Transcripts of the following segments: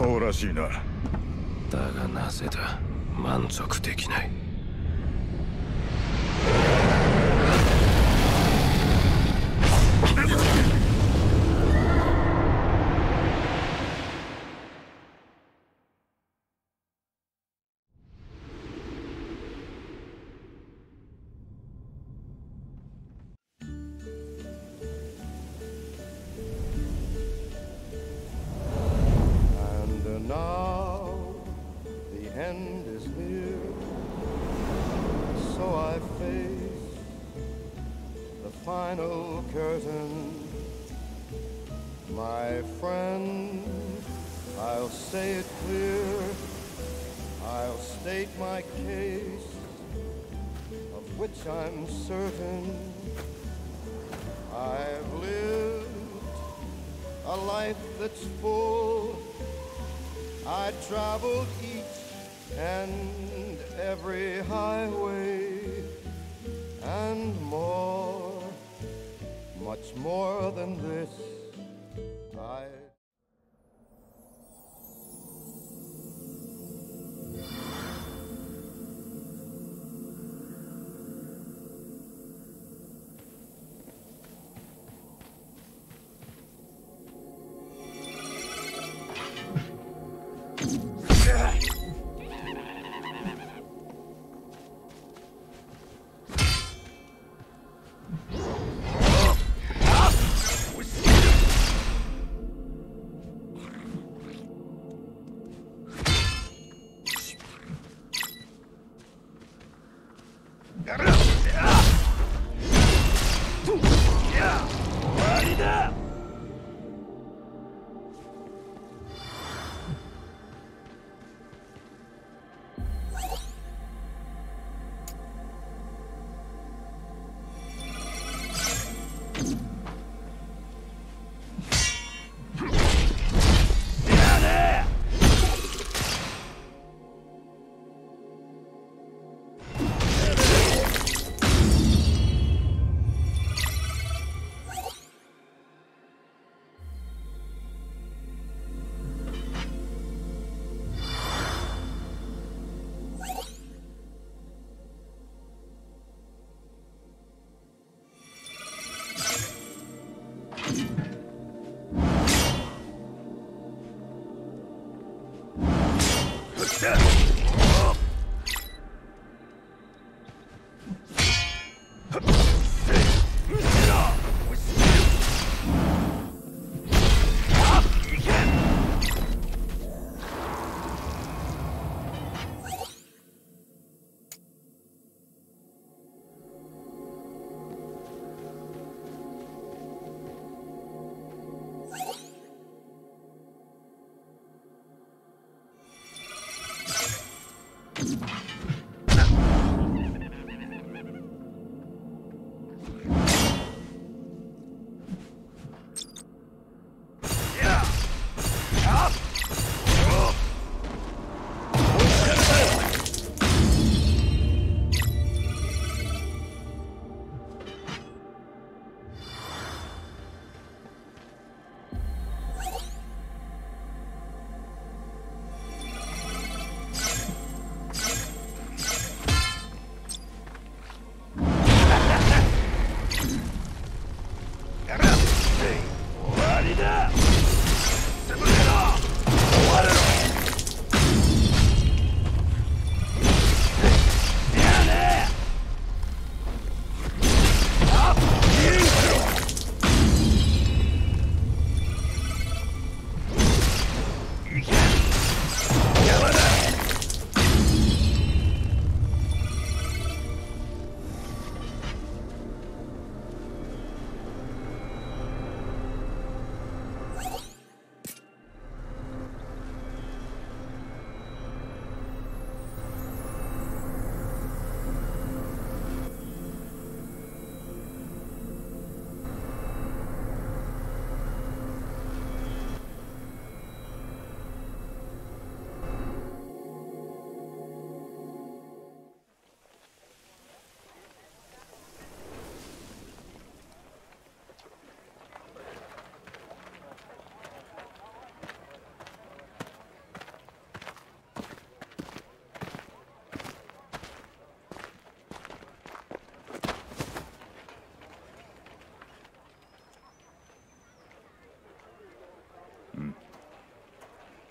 そうらしいな。 だがなぜだ、満足できない。 End is near, so I face the final curtain. My friend, I'll say it clear, I'll state my case, of which I'm certain. I've lived a life that's full. I traveled each and every highway and more, much more than this.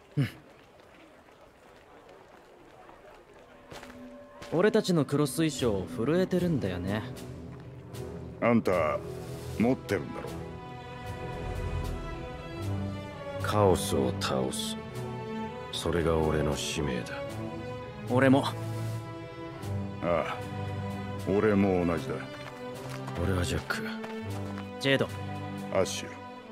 俺たちのクロス衣装震えてるんだよね。 あんた持ってるんだろ。 カオスを倒す。それが俺の使命だ。 俺も。 ああ、俺も同じだ。 俺はジャック。 ジェイド。 アッシュ。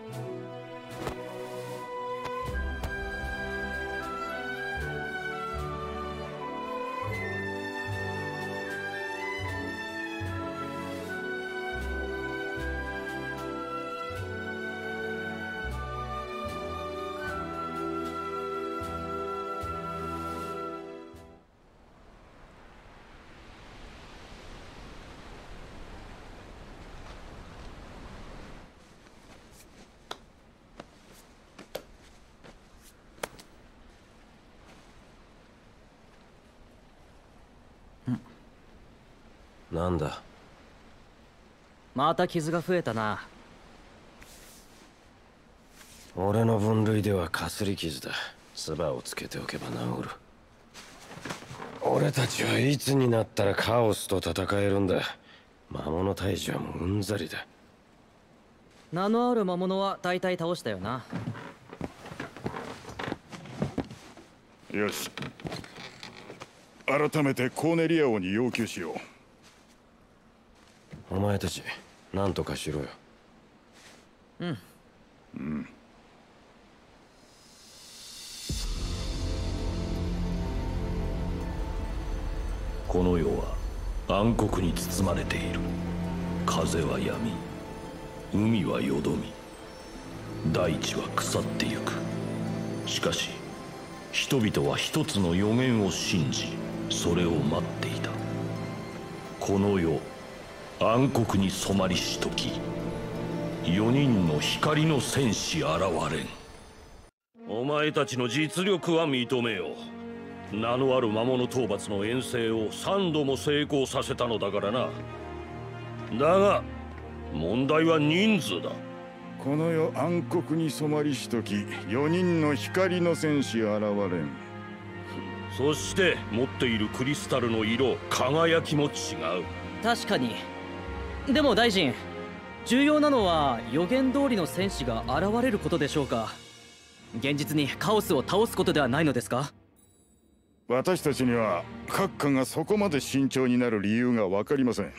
なんだ。 また傷が増えたな。 俺の分類ではかすり傷だ。唾をつけておけば治る。俺たちはいつになったらカオスと戦えるんだ。魔物退治はもううんざりだ。 名のある魔物は大体倒したよな。 よし、改めてコーネリア王に要求しよう。 お前たち何とかしろよ。 この世は暗黒に包まれている。風は闇、海はよどみ、大地は腐ってゆく。しかし人々は一つの予言を信じ、それを待っていた。この世暗黒に染まりし時、4人の光の戦士現れん。お前たちの実力は認めよう。名のある魔物討伐の遠征を3度も成功させたのだからな。だが問題は人数だ。 この世暗黒に染まりし時、4人の光の戦士現れん。 そして持っているクリスタルの色、輝きも違う。 確かに。でも大臣、重要なのは予言通りの戦士が現れることでしょうか。現実にカオスを倒すことではないのですか。 私たちには閣下がそこまで慎重になる理由が分かりません。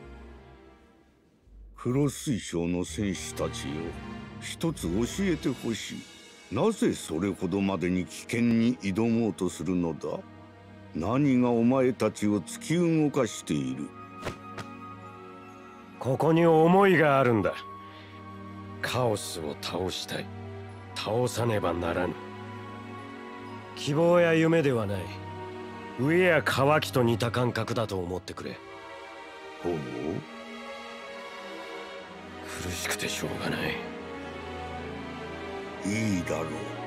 クロス衣装の戦士たちよ、一つ教えてほしい。なぜそれほどまでに危険に挑もうとするのだ。何がお前たちを突き動かしている。 ここに思いがあるんだ。カオスを倒したい。倒さねばならぬ。希望や夢ではない。飢えや渇きと似た感覚だと思ってくれ。 ほう、 苦しくてしょうがない。 いいだろう。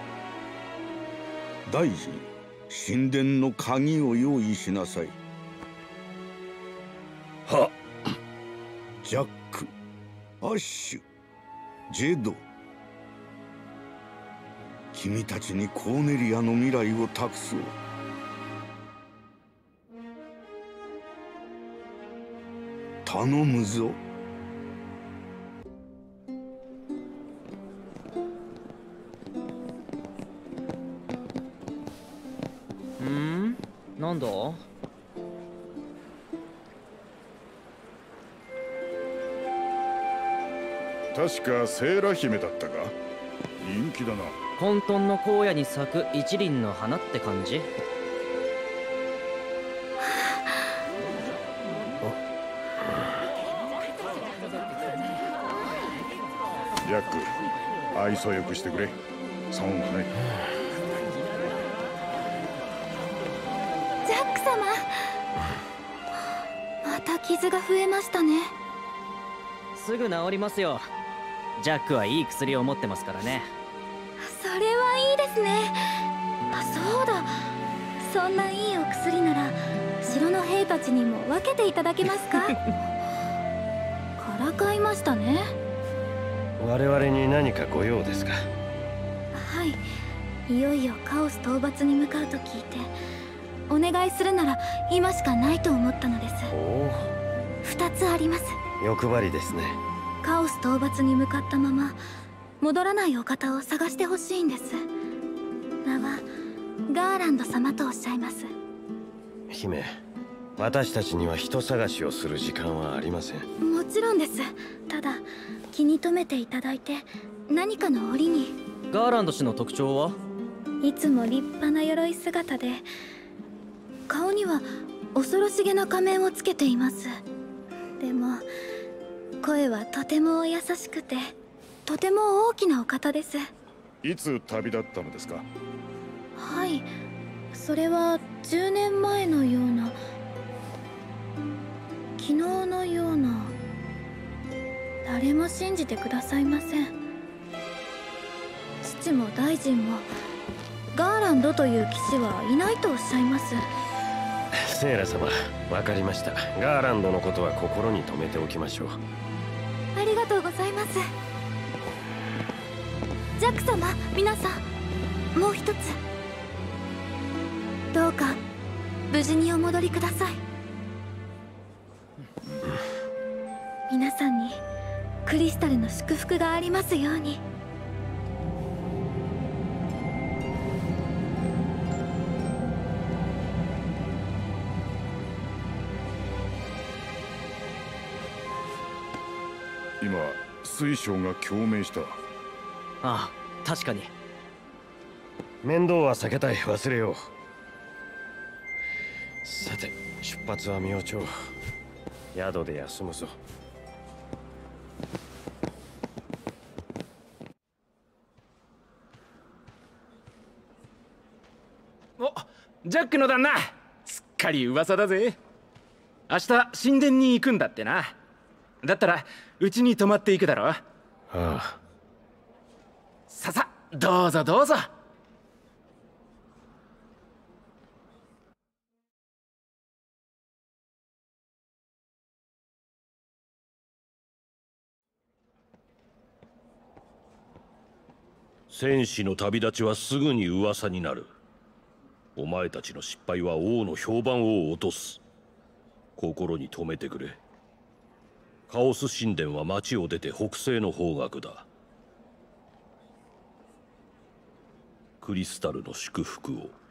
大臣、神殿の鍵を用意しなさい。 はっ。 ジャック、アッシュ、ジェド、君たちにコーネリアの未来を託そう。頼むぞ。 なんだ。 確かセーラ姫だったか。人気だな。 混沌の荒野に咲く一輪の花って感じ。 ジャック、愛想よくしてくれ。損はない。 ジャック様、また傷が増えましたね。 すぐ治りますよ。ジャックはいい薬を持ってますからね。 それはいいですね。あ、そうだ、そんないいお薬なら城の兵たちにも分けていただけますか。からかいましたね。 我々に何かご用ですか。 はい、 いよいよカオス討伐に向かうと聞いて、お願いするなら今しかないと思ったのです。 おお、 2つあります。 欲張りですね。 カオス討伐に向かったまま戻らないお方を探してほしいんです。名はガーランド様とおっしゃいます。 姫、私たちには人探しをする時間はありません。 もちろんです。ただ気に留めていただいて、何かの折に。 ガーランド氏の特徴はいつも立派な鎧姿で、顔には恐ろしげな仮面をつけています。でも声はとても優しくて、とても大きなお方です。 いつ旅立ったのですか？ はい、それは10年前のような、昨日のような。誰も信じてくださいません。父も大臣もガーランドという騎士はいないとおっしゃいます。 セイラ様、わかりました。ガーランドのことは心に留めておきましょう。 ありがとうございます。ジャック様、皆さん、もう一つどうか無事にお戻りください。皆さんにクリスタルの祝福がありますように。 今水晶が共鳴した。 ああ、確かに。 面倒は避けたい。忘れよう。さて、出発は明朝。宿で休むぞ。 お、ジャックの旦那、すっかり噂だぜ。明日神殿に行くんだってな。だったらうちに泊まっていくだろ。ああ。 さ、どうぞどうぞ。 戦士の旅立ちはすぐに噂になる。お前たちの失敗は王の評判を落とす。心に留めてくれ。カオス神殿は町を出て北西の方角だ。クリスタルの祝福を。